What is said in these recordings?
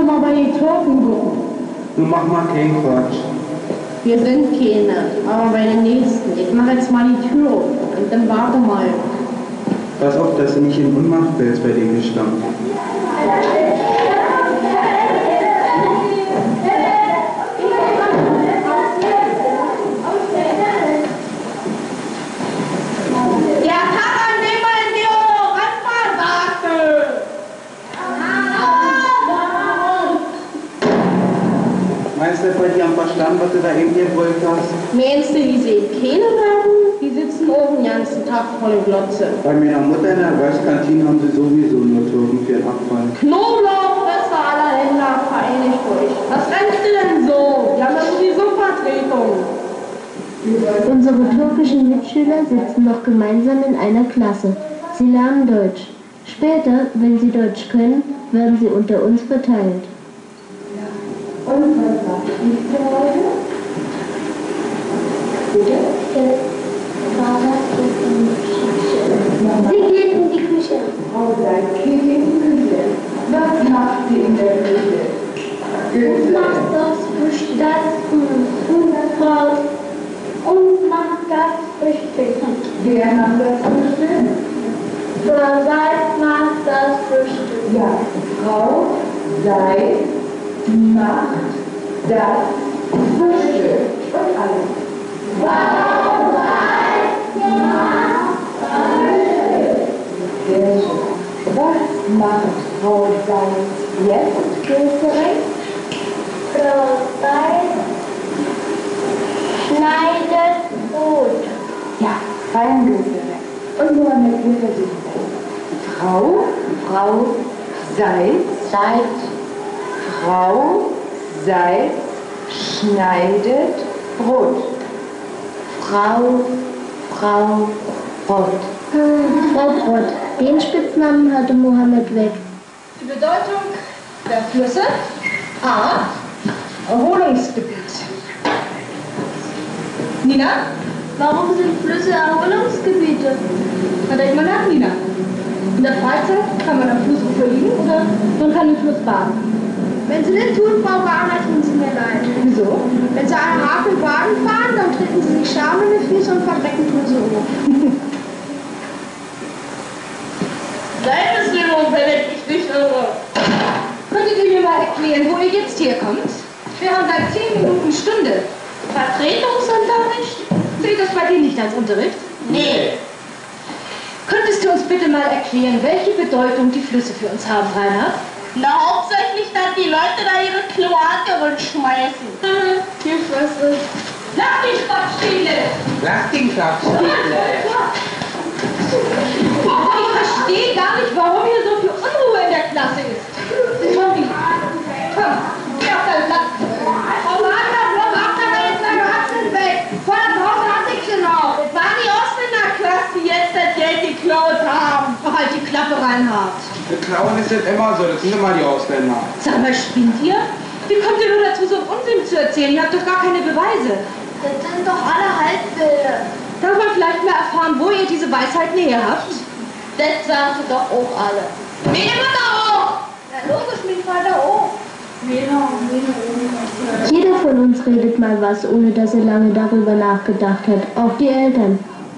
mal bei den Türken gucken. Nun mach mal keinen Quatsch. Wir sind keine, aber bei den Nächsten. Ich mache jetzt mal die Tür auf und dann warte mal. Pass auf, dass du nicht in Unmacht fällst bei dem Gestank. Meinst du, bei dir am Verstand, was du da eben gewollt hast? Meinst du, die sehen keine Werbung? Die sitzen oben den ganzen Tag vor der Glotze. Bei meiner Mutter in der Reichskantine haben sie sowieso nur Türken für den Abfall. Knoblauchpresse aller Länder, vereinigt euch. Was rennst du denn so? Wir haben ja sowieso Vertretung. Unsere türkischen Mitschüler sitzen noch gemeinsam in einer Klasse. Sie lernen Deutsch. Später, wenn sie Deutsch können, werden sie unter uns verteilt. Und was macht ihr für heute? Bitte? Sie geht in die Küche. Frau Seid geht in die Küche. Was macht sie in der Küche? Und macht das Frühstück. Und macht das Frühstück. Wer macht das Frühstück? Frau Seid macht das Frühstück. Ja, Frau Seid macht das Frühstück. Und alle. Frau Seid macht das Frühstück. Sehr schön. Was macht Frau Seid jetzt, Größere? Frau Seid schneidet Brot. Ja, fein, Größere. Und nur mit wir versuchen das. Frau Seid, Frau Seid schneidet Brot. Frau Brot. Frau Brot. Den Spitznamen hatte Mohammed weg. Die Bedeutung der Flüsse. A. Erholungsgebiet. Nina? Warum sind Flüsse Erholungsgebiete? Na, denk mal nach, Nina. In der Freizeit kann man am Flussufer liegen oder man kann im Fluss baden. Wenn Sie das tun, Frau Wagner, tun Sie mir leid. Wieso? Wenn Sie einen Hafen Wagen fahren, dann treten Sie sich Scham in die Füße und verdrecken tun Sie Ohr. Selbstbestimmung, wenn ich nicht irre. Könntet ihr mir mal erklären, wo ihr jetzt herkommt? Wir haben seit 10 Minuten Stunde. Vertretungsunterricht? Seht das bei dir nicht als Unterricht? Nee. Könntest du uns bitte mal erklären, welche Bedeutung die Flüsse für uns haben, Reinhard? Na, hauptsächlich, dass die Leute da ihre Kloake schmeißen. Hier Fresse. Lach die Spatzstele! Lass den Quatsch. Ich verstehe gar nicht, warum hier so viel Unruhe in der Klasse ist. Tommy, komm, geh auf dein Platz. Frau Wagner, bloß auf, da war jetzt meine Atzen weg. Vor der Pause hatte ich sie noch. Es waren die Ausländerklasse, die jetzt das Geld geklaut haben. Ach, halt die Klappe, Reinhard. Mit Klauen ist das immer so, das sind immer die Ausländer. Sag mal, spinnt ihr? Wie kommt ihr nur dazu, so einen Unsinn zu erzählen? Ihr habt doch gar keine Beweise. Das sind doch alle Halbbilder. Darf man vielleicht mal erfahren, wo ihr diese Weisheit näher habt? Das sagte doch auch alle. Meine Mutter auch. Na logisch, mein Vater auch. Jeder von uns redet mal was, ohne dass er lange darüber nachgedacht hat. Auch die Eltern.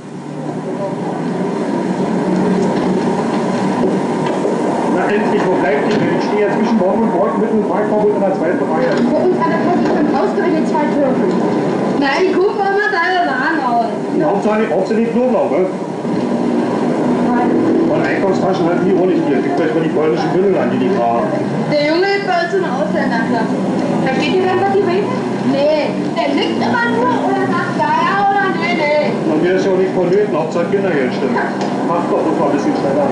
Na endlich, wo bleibt die denn? Ich stehe ja zwischen Morgen und Morgen mitten im Parkverbot in der zweiten Reihe. Vor uns an der Kasse sind ausgerechnet 2 Türken. Nein, die gucken immer deine Waren aus. Die Hauptsache den Knoblauch, ne? Und Einkaufstaschen halt nie ohne hier. Gibt euch mal die polnischen Bündeln an, die tragen. Der Junge ist bei uns in der Ausländerklasse. Versteht ihr dann, was die reden? Nee, der nickt immer nur oder sagt ja oder nee. Und mir ist ja auch nicht vonnöten, Hauptsache Kindergeld stimmt. Macht doch das mal ein bisschen schneller.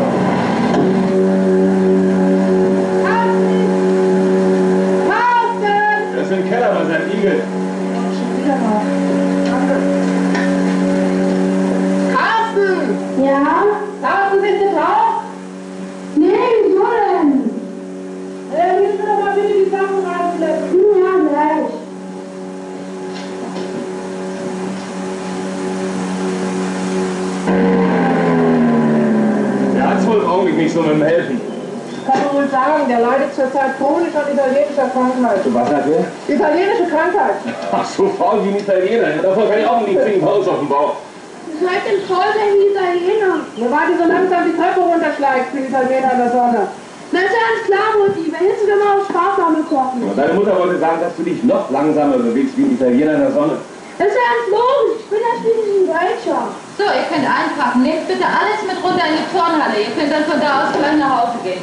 Das ist ein Keller, das ist ein Igel. Carsten! Ja? Carsten, sind Sie drauf? Nee, wieso denn? Müssen wir doch mal bitte die Sachen reinschleppen. Ja, gleich. Der hat's wohl im Augenblick nicht so mit dem Helfen. Kann man wohl sagen. der leidet zurzeit chronisch an italienischer Krankheit. Was hat der? Italienische Krankheit. Ach, so faul wie ein Italiener. Davon kann ich auch nicht kriegen, Haus auf dem Bauch. Seid denn toll, der Italiener? Wer war die so langsam die Treppe runterschleicht für Italiener in der Sonne? Na ist ja ganz klar, Mutti. Wer hättest du denn mal auf Sparflamme kochen? Und deine Mutter wollte sagen, dass du dich noch langsamer bewegst wie ein Italiener in der Sonne. Das ist ja ganz logisch. Ich bin ja schließlich ein Deutscher. So, ihr könnt einpacken. Nehmt bitte alles mit runter in die Turnhalle. Ihr könnt dann von da aus gleich nach Hause gehen.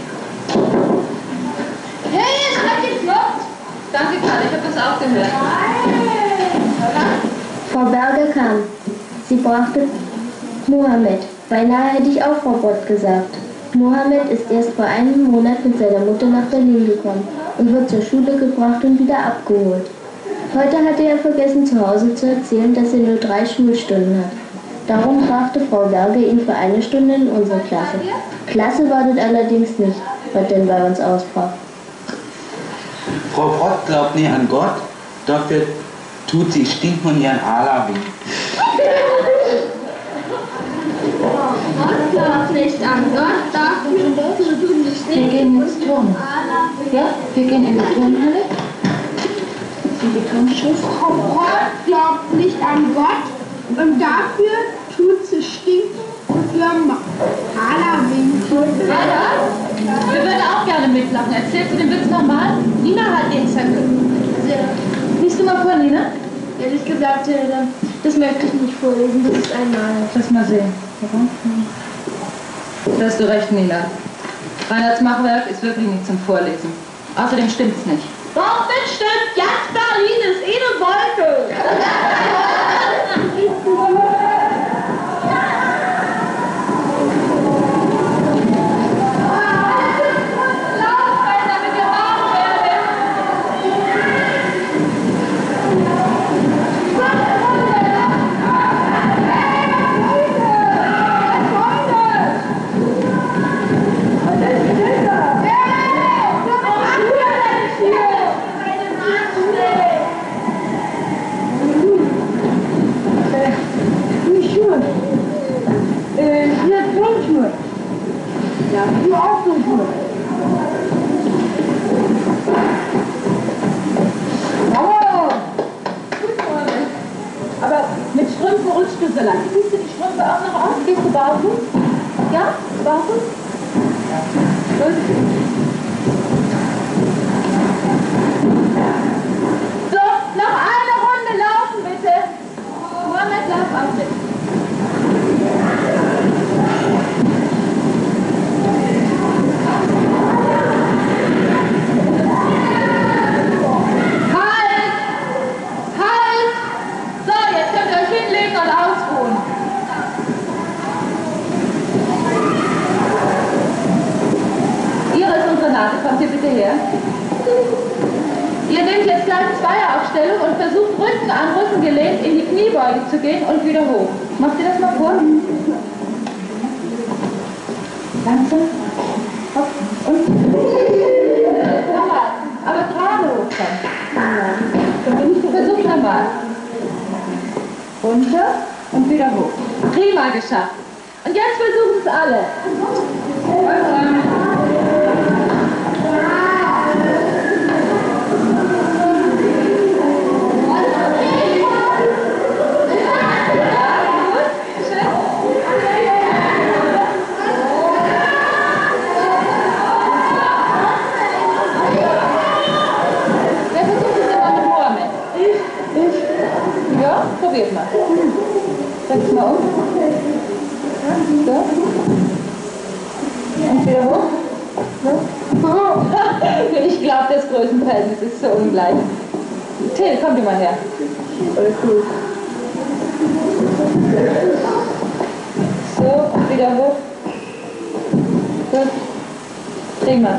Hey, es hat geklappt. Danke, Karl. Ich habe das auch gehört. Frau Berger kam. Sie brachte Mohammed. Beinahe hätte ich auch Frau Bott gesagt. Mohammed ist erst vor einem Monat mit seiner Mutter nach Berlin gekommen und wird zur Schule gebracht und wieder abgeholt. Heute hatte er vergessen, zu Hause zu erzählen, dass er nur 3 Schulstunden hat. Darum brachte Frau Berger ihn für 1 Stunde in unsere Klasse. Klasse wartet allerdings nicht, was denn bei uns ausbrach. Frau Brott glaubt nie an Gott, dafür tut sie Stinkmund ihren Allah weh. Gott glaubt nicht an Gott, dafür tun es Wir nicht. gehen ins Turnen. Ja, wir gehen in die Turnhalle. Die Turnschuss. Frau Gott glaubt nicht an Gott und dafür tut sie stinken und ihrem Allah winken. Weiter. Wir würden auch gerne mitlachen. Erzählst du den Witz nochmal? Nina hat den Zettel. Liest du mal vor, Nina? Ehrlich gesagt, das möchte ich nicht vorlesen, das ist einmal. Lass mal sehen. Da hast du recht, Nina. Reinhards Machwerk ist wirklich nicht zum Vorlesen. Außerdem stimmt's nicht. Doch, das stimmt. Ganz Berlin ist eine Wolke. Ja, du auch so gut. Bravo! Aber mit Strümpfen rutschst du so lang. Ziehst du die Strümpfe auch noch aus? Gehst du barfuß? Ja? Barfuß? Ja. Gut. So, noch eine Runde laufen, bitte. Mohammed, lauf auch mit. Kommt ihr bitte her. Ihr nehmt jetzt gleich Zweieraufstellung und versucht Rücken an Rücken gelehnt in die Kniebeuge zu gehen und wieder hoch. Macht ihr das mal vor? Langsam. Hopp. Und. Nochmal. Aber gerade hochkommen. Versucht nochmal. Runter und wieder hoch. Prima geschafft. Und jetzt versuchen es alle. Probiert mal. Setz mal um. So. Und wieder hoch. So. Ich glaube, das Größenverhältnis ist so ungleich. Till, komm du mal her. Alles gut. So, und wieder hoch. Gut. Prima.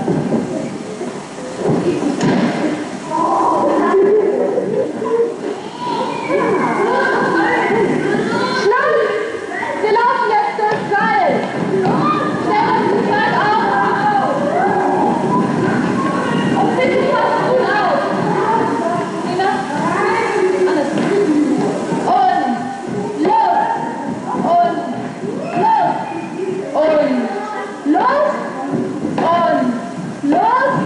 Los!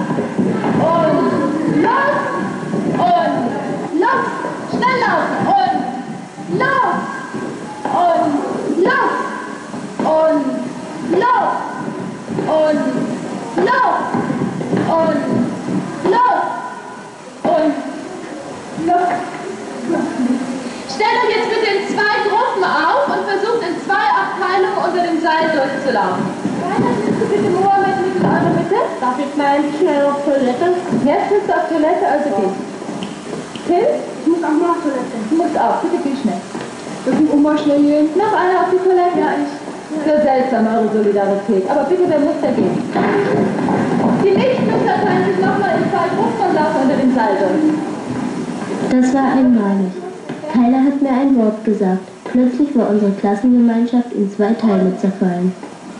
Stellt euch jetzt bitte in 2 Gruppen auf und versucht in 2 Abteilungen unter dem Seil durchzulaufen. Bitte Mohammed mit in eurer Mitte. Darf ich mal schnell auf Toilette? Jetzt bist du auf Toilette, also geh. Tim? Ich muss auch mal auf Toilette. Du musst auch, bitte geh schnell. Darf ich Oma schnell gehen? Noch einer auf die Toilette? Ja, ich. So seltsam, eure Solidarität. Aber bitte, wer muss da gehen? Die Nichtnutzer teilen sich nochmal in 2 Gruppen und laufen unter dem Seil durch. Das war einmalig. Keiner hat mir ein Wort gesagt. Plötzlich war unsere Klassengemeinschaft in 2 Teile zerfallen.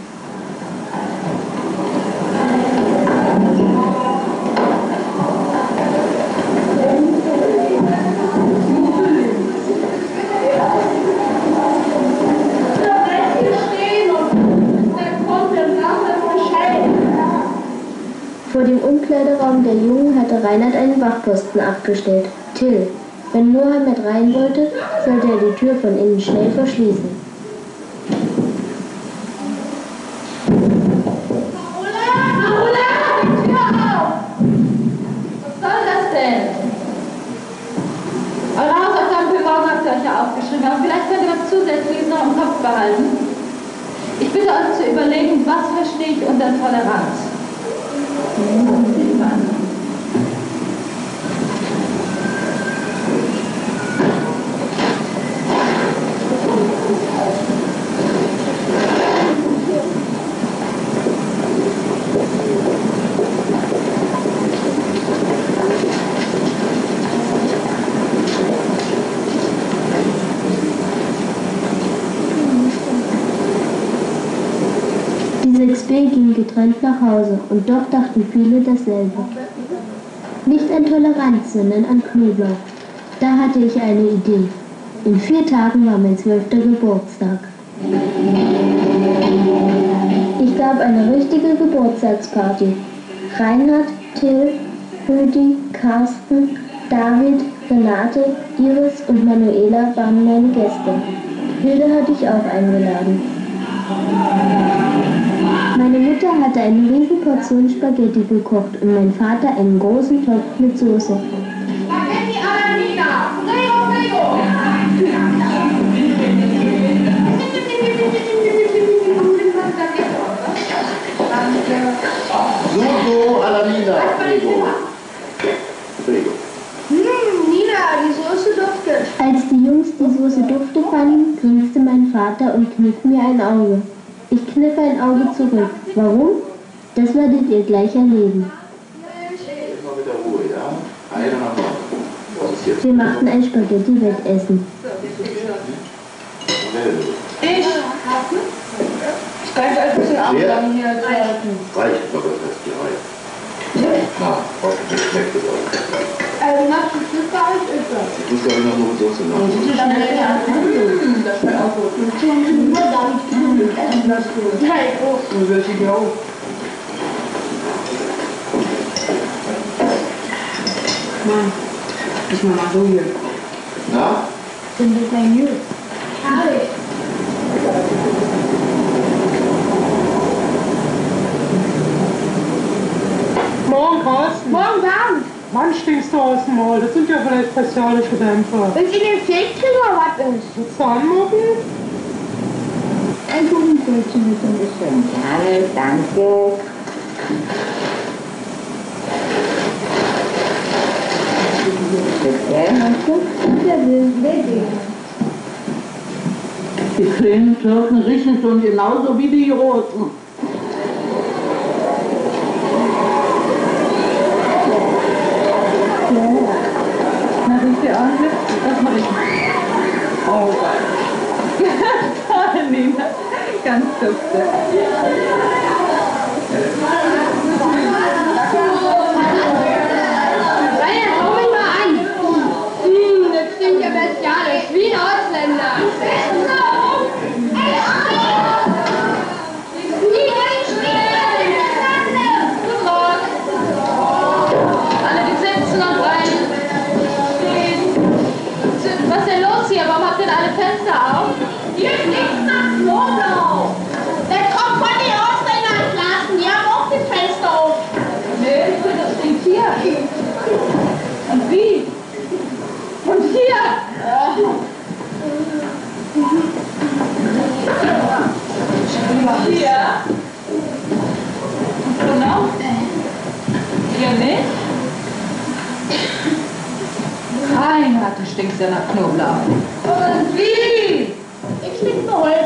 Vor dem Umkleideraum der Jungen hatte Reinhard einen Wachposten abgestellt. Till. Wenn Mohammed rein wollte, sollte er die Tür von innen schnell verschließen. Carola, die Tür auf! Was soll das denn? Eure Hausaufgaben für morgen habt ihr euch ja aufgeschrieben, aber vielleicht könnt ihr was Zusätzliches noch im Kopf behalten. Ich bitte euch zu überlegen, was verstehe ich unter Toleranz? Die 6b ging getrennt nach Hause und doch dachten viele dasselbe. Nicht an Toleranz, sondern an Knoblauch. Da hatte ich eine Idee. In 4 Tagen war mein 12. Geburtstag. Ich gab eine richtige Geburtstagsparty. Reinhard, Till, Rüdi, Carsten, David, Renate, Iris und Manuela waren meine Gäste. Hilde hatte ich auch eingeladen. Meine Mutter hatte eine riesen Portion Spaghetti gekocht und mein Vater einen großen Topf mit Soße. Spaghetti alla Nina! Prego, prego! Sugo alla Nina, prego. Prego. Nina, die Soße duftet. Als die Jungs die Soße dufte fanden, grinste mein Vater und kniff mir ein Auge. Ich kniff ein Auge zurück. Warum? Das werdet ihr gleich erleben. Immer mit der Ruhe, ja? Einer nach dem anderen. Was ist jetzt? Wir machten ein Spaghetti-Wettessen. Ich? Ich kann ein bisschen ablangen hier. Reicht doch das die Reihe. Na, hoffentlich schmeckt es auch. Machst du das gar nicht öfter? Ich muss glaube ich noch mit Soße machen. Das wäre auch gut. Und wird sie auch. Mann, ich mach mal so hier. Na? Sind das ein Jus? Herrlich. Morgen, Carsten. Morgen Abend. Mann, stinkst du aus dem Maul. Das sind ja vielleicht bestialische Dämpfer. Wenn sie den Fehlträger was ist. Willst du anmucken? Ein Kuchenbrötchen mit ein bisschen. Gerne, danke. Die kleinen Türken riechen schon genauso wie die Roten. Na, riecht ihr ordentlich? Das mache ich. Oh Gott. Toll, Nina. Ganz dufte. Reinhard, hau mich mal an. Das klingt ja bestialisch, wie ein Ausländer. Guten Morgen. Alle, die sitzen und rein. Was ist denn los hier? Warum habt ihr denn alle Fenster auf? Hier ist nichts nach Knoblauch. Das kommt von den Ausländern. Hier. Genau. Hier nicht. Reinhard, du stinkst ja nach Knoblauch. Und wie? Ich stink nur Holz.